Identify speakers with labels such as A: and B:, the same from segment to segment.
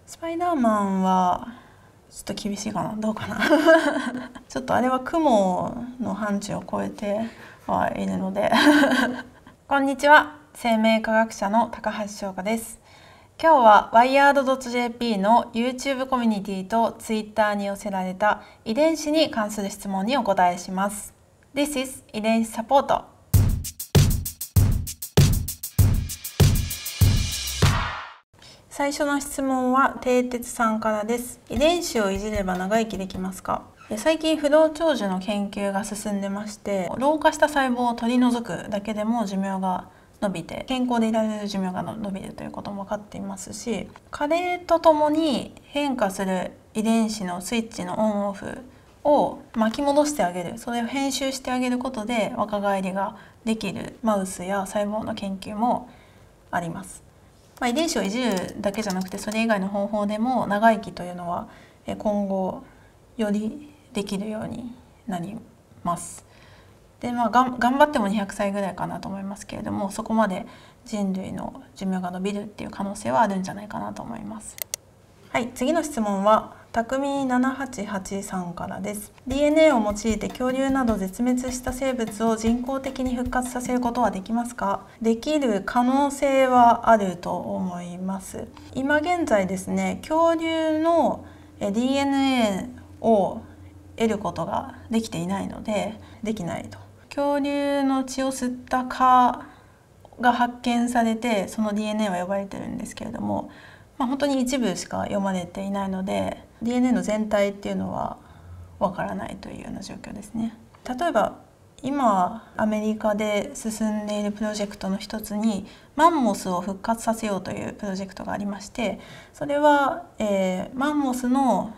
A: スパイダーマンはちょっと厳しいかな、どうかなちょっとあれは雲の範疇を超えてはいるのでこんにちは、生命科学者の高橋翔香です。今日は wired.jp の YouTube コミュニティと Twitter に寄せられた遺伝子に関する質問にお答えします。This is 遺伝子サポート。最初の質問は蹄鉄さんからです。遺伝子をいじれば長生きできますか？最近不老長寿の研究が進んでまして、老化した細胞を取り除くだけでも寿命が伸びて健康でいられる寿命が伸びるということも分かっていますし、加齢とともに変化する遺伝子のスイッチのオンオフを巻き戻してあげる、それを編集してあげることで若返りができるマウスや細胞の研究もあります。遺伝子をいじるだけじゃなくて、それ以外の方法でも長生きというのは今後よりできるようになります。で頑張っても200歳ぐらいかなと思いますけれども、そこまで人類の寿命が伸びるっていう可能性はあるんじゃないかなと思います。はい、次の質問はたくみ788さんからです。 DNA を用いて恐竜など絶滅した生物を人工的に復活させることはできますか？できる可能性はあると思います。今現在ですね、恐竜の DNA を得ることができていないのでできないと。恐竜の血を吸った蚊が発見されて、その DNA は呼ばれてるんですけれども、本当に一部しか読まれていないので DNA の全体っていうのはわからないというような状況ですね。例えば今アメリカで進んでいるプロジェクトの一つにマンモスを復活させようというプロジェクトがありまして、それは、マンモスの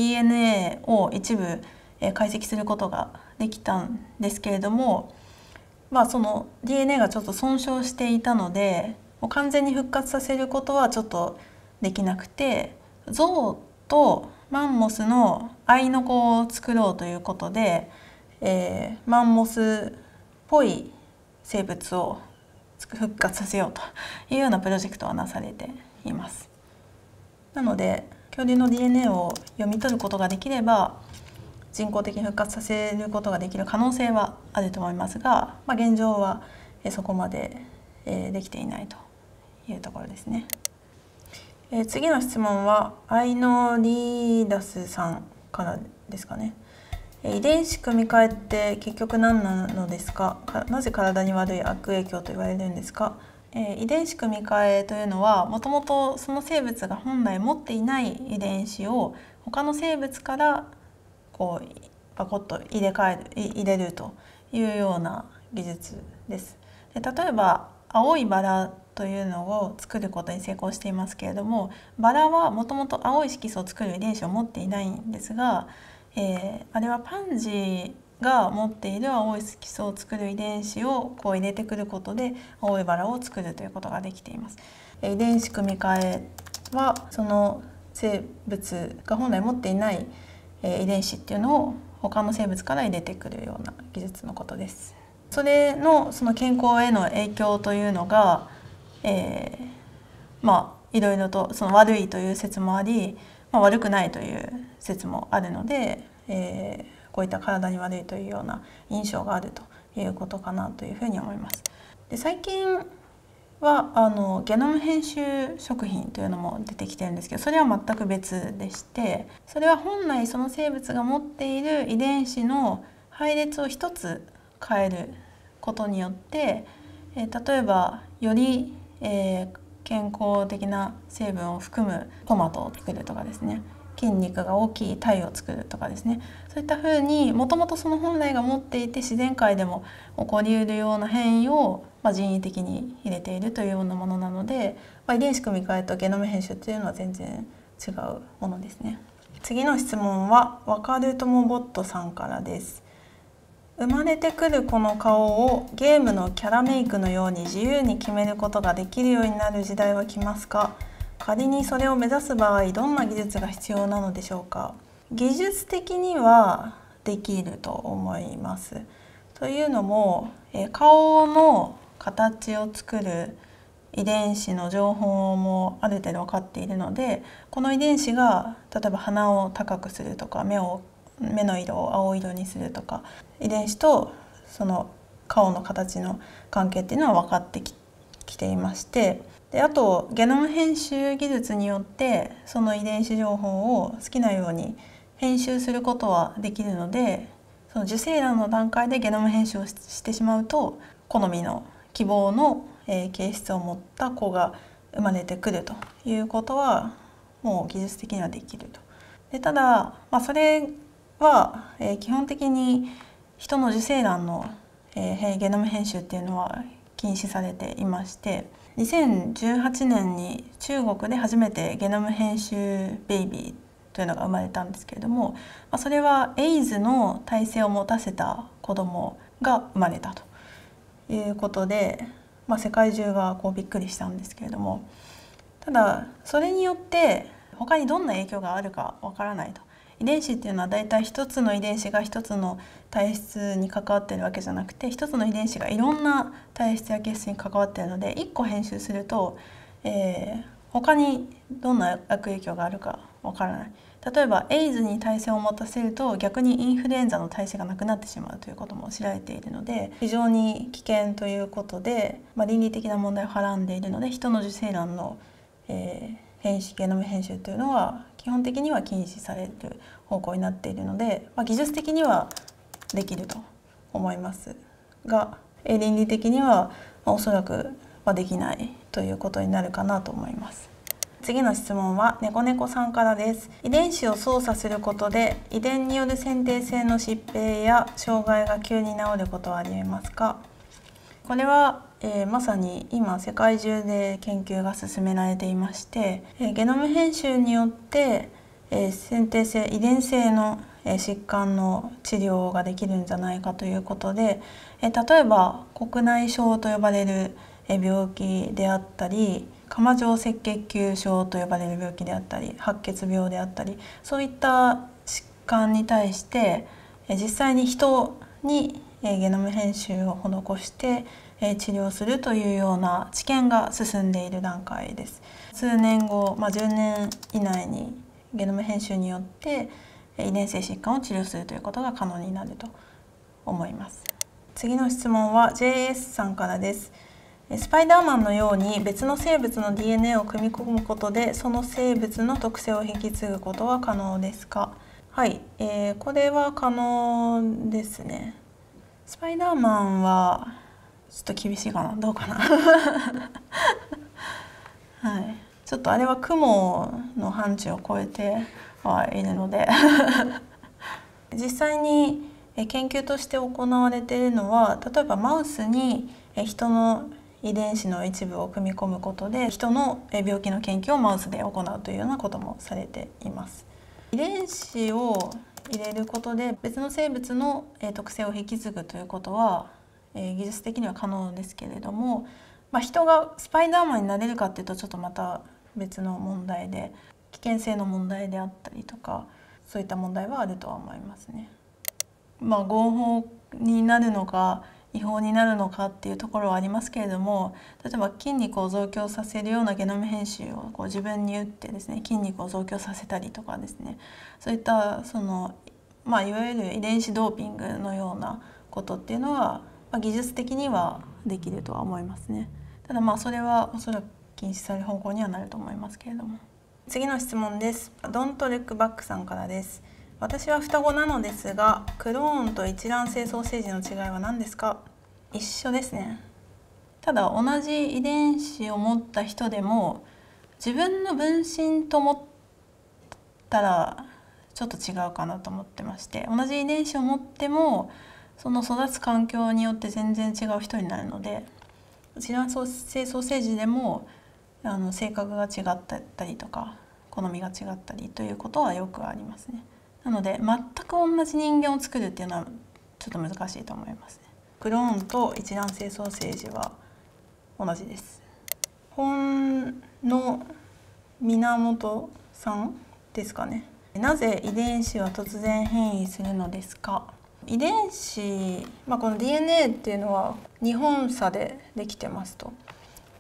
A: DNA を一部解析することができたんですけれども、その DNA がちょっと損傷していたので、もう完全に復活させることはちょっとできなくて、ゾウとマンモスの合いの子を作ろうということで、マンモスっぽい生物を復活させようというようなプロジェクトがなされています。なので恐竜の DNA を読み取ることができれば人工的に復活させることができる可能性はあると思いますが、現状はそこまでできていないというところですね。次の質問はアイノリーダスさんからですかね。遺伝子組み換えって結局何なのですか？なぜ体に悪い悪影響と言われるんですか？遺伝子組み換えというのはもともとその生物が本来持っていない遺伝子を他の生物からパコッと入れるというような技術です。で例えば青いバラというのを作ることに成功していますけれども、バラはもともと青い色素を作る遺伝子を持っていないんですが、あれはパンジーが持っている青い色素を作る遺伝子を入れてくることで青いバラを作るということができています。遺伝子組み換えはその生物が本来持っていない遺伝子っていうのを他の生物から入れてくるような技術のことです。それのその健康への影響というのが、いろいろとその悪いという説もあり、悪くないという説もあるので、こういった体に悪いというような印象があるということかなというふうに思います。で最近はゲノム編集食品というのも出てきてるんですけど、それは全く別でして、それは本来その生物が持っている遺伝子の配列を一つ変えることによって、例えばより、健康的な成分を含むトマトを作るとかですね、筋肉が大きい鯛を作るとかですね、そういったふうにもともとその本来が持っていて自然界でも起こりうるような変異を人為的に入れているというようなものなので、遺伝子組み換えとゲノム編集というのは全然違うものですね。次の質問はわかるともボットさんからです。生まれてくる子の顔をゲームのキャラメイクのように自由に決めることができるようになる時代は来ますか？仮にそれを目指す場合、どんな技術が必要なのでしょうか？技術的にはできると思います。というのも、顔の形を作る遺伝子の情報もある程度分かっているので、この遺伝子が例えば鼻を高くするとか目の色を青色にするとか、遺伝子とその顔の形の関係っていうのは分かってきていまして、であとゲノム編集技術によってその遺伝子情報を好きなように編集することはできるので、その受精卵の段階でゲノム編集をしてしまうと好みの希望の形質を持った子が生まれてくるということはもう技術的にはできると。でただ、それは基本的に人の受精卵のゲノム編集っていうのは禁止されていまして、2018年に中国で初めてゲノム編集ベイビーというのが生まれたんですけれども、それはエイズの耐性を持たせた子供が生まれたということで、世界中がびっくりしたんですけれども、ただそれによって他にどんな影響があるかわからないと。遺伝子っていうのはだいたい一つの遺伝子が一つの体質に関わっているわけじゃなくて、一つの遺伝子がいろんな体質や形質に関わっているので、1個編集すると、他にどんな悪影響があるかわからない。例えばエイズに耐性を持たせると逆にインフルエンザの耐性がなくなってしまうということも知られているので、非常に危険ということで、倫理的な問題をはらんでいるので、人の受精卵の、ゲノム編集というのは基本的には禁止される方向になっているので、技術的にはできると思いますが、倫理的にはおそらくはできないということになるかなと思います。次の質問は猫猫さんからです。遺伝子を操作することで遺伝による先天性の疾病や障害が急に治ることはありえますか？これは、まさに今世界中で研究が進められていまして、ゲノム編集によって、先天性遺伝性の疾患の治療ができるんじゃないかということで、例えば黒内障と呼ばれる病気であったり、釜状赤血球症と呼ばれる病気であったり、白血病であったり、そういった疾患に対して実際に人にゲノム編集を施して治療するというような治験が進んでいる段階です。数年後、10年以内にゲノム編集によって遺伝性疾患を治療するということが可能になると思います。次の質問は JS さんからです。スパイダーマンのように別の生物の DNA を組み込むことでその生物の特性を引き継ぐことは可能ですか？はい、これは可能ですね。スパイダーマンはちょっと厳しいかな、どうかなはい、ちょっとあれは雲の範疇を超えてはいるので実際に研究として行われているのは、例えばマウスに人の遺伝子の一部を組み込むことで人の病気の研究をマウスで行うというようなこともされています。遺伝子を入れることで別の生物の特性を引き継ぐということは技術的には可能ですけれども、人がスパイダーマンになれるかっていうとちょっとまた別の問題で、危険性の問題であったりとか、そういった問題はあるとは思いますね。合法になるのか違法になるのかっていうところはありますけれども、例えば筋肉を増強させるようなゲノム編集を自分に打ってですね、筋肉を増強させたりとかですね、そういったいわゆる遺伝子ドーピングのようなことっていうのは、技術的にはできるとは思いますね。ただそれはおそらく禁止される方向にはなると思いますけれども。次の質問です。ドントルックバックさんからです。私は双子なのですが、クローンと一卵性ソーセージの違いは何ですか？一緒ですね。ただ同じ遺伝子を持った人でも自分の分身と思ったらちょっと違うかなと思ってまして、同じ遺伝子を持ってもその育つ環境によって全然違う人になるので、一卵性ソーセージでも性格が違ったりとか好みが違ったりということはよくありますね。なので全く同じ人間を作るっていうのはちょっと難しいと思いますね。クローンと一卵性ソーセージは同じです。本の源さんですかね。なぜ遺伝子は突然変異するのですか？遺伝子、この DNA っていうのは2本差でできてますと。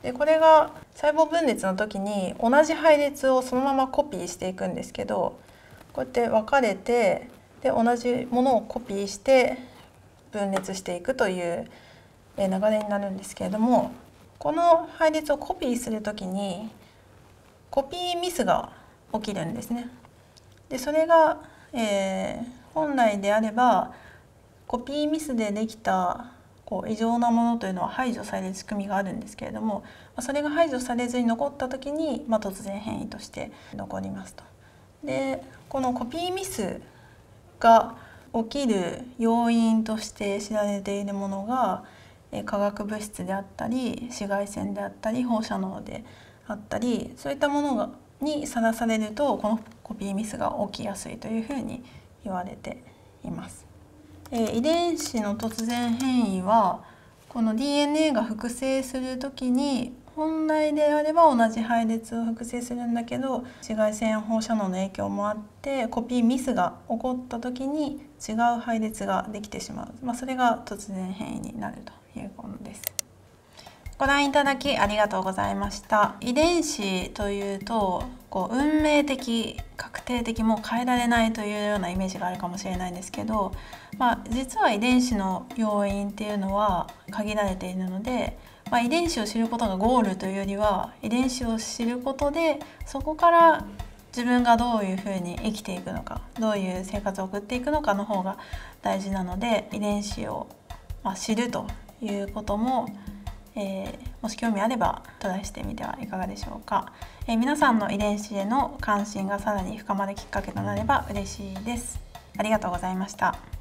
A: でこれが細胞分裂の時に同じ配列をそのままコピーしていくんですけど、こうやって分かれてで同じものをコピーして分裂していくという流れになるんですけれども、この配列をコピーする時にコピーミスが起きるんですね。でそれが、本来であればコピーミスでできた異常なものというのは排除される仕組みがあるんですけれども、それが排除されずに残った時に、突然変異として残りますと。でこのコピーミスが起きる要因として知られているものが化学物質であったり紫外線であったり放射能であったり、そういったものにさらされるとこのコピーミスが起きやすいというふうに言われています。遺伝子の突然変異はこの DNA が複製する時に本来であれば同じ配列を複製するんだけど、紫外線放射能の影響もあってコピーミスが起こった時に違う配列ができてしまう、それが突然変異になるというものです。ご覧いただきありがとうございました。遺伝子というと運命的、確定的、もう変えられないというようなイメージがあるかもしれないんですけど、実は遺伝子の要因っていうのは限られているので、遺伝子を知ることがゴールというよりは遺伝子を知ることでそこから自分がどういうふうに生きていくのか、どういう生活を送っていくのかの方が大事なので、遺伝子を知るということももし興味あればトライしてみてはいかがでしょうか。皆さんの遺伝子への関心がさらに深まるきっかけとなれば嬉しいです。ありがとうございました。